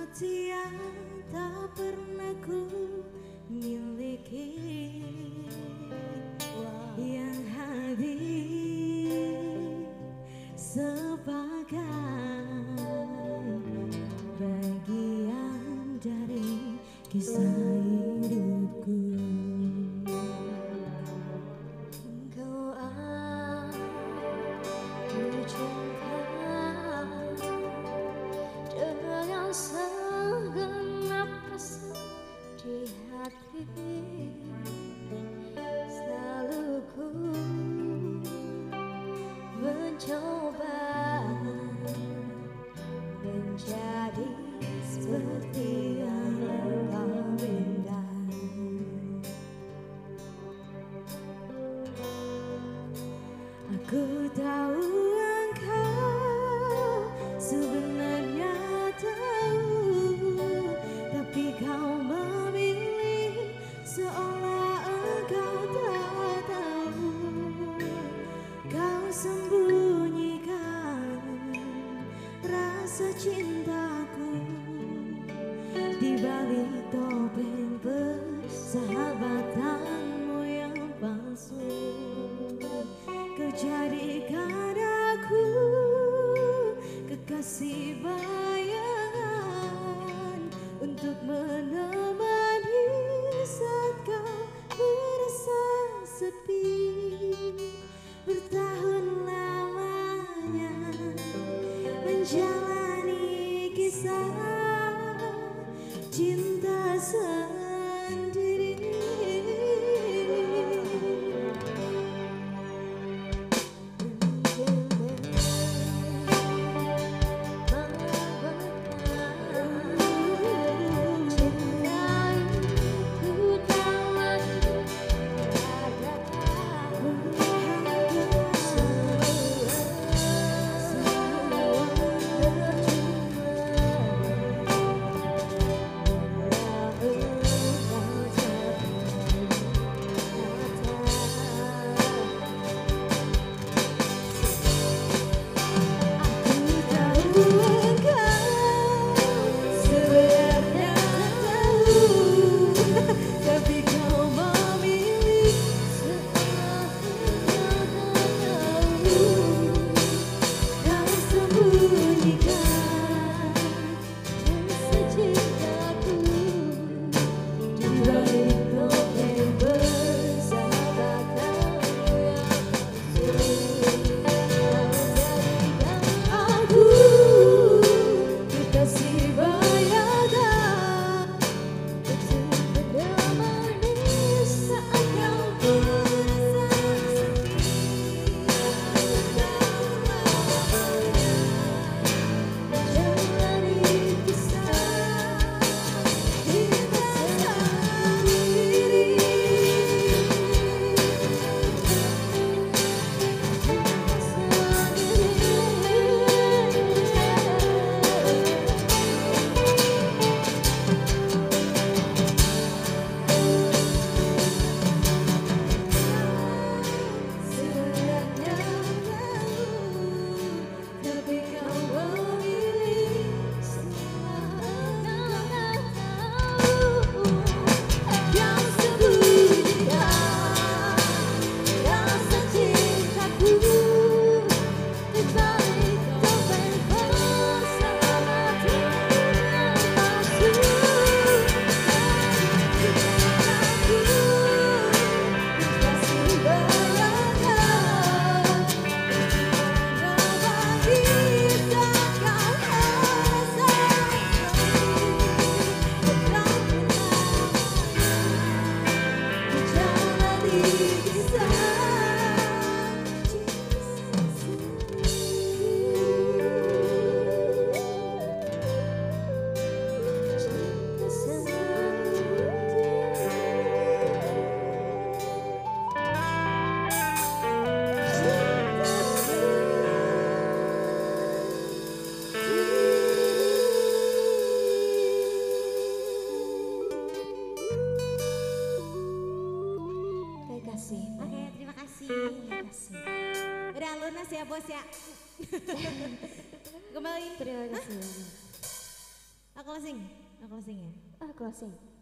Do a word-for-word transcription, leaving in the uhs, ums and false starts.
hati yang tak pernah ku miliki, yang hadir sebagai bagian dari kisah hidupku. Engkau aku cinta dengan segenap rasa di hati. Selalu ku mencoba menjadi seperti yang engkau indah. Aku tahu engkau sebenarnya tahu, tapi kau memilih seolah engkau tak tahu. Kau sembunyikan rasa cintaku di balik topeng persahabatanmu yang palsu. Kau jadikan aku kekasih bayangan untuk menemani saat kau merasa sepi. Bertahun lamanya menjalani kisah cinta sendiri. Udah lunas ya bos ya. Kembali. Terima kasih. Aku closing, aku closing ya. Ah, closing.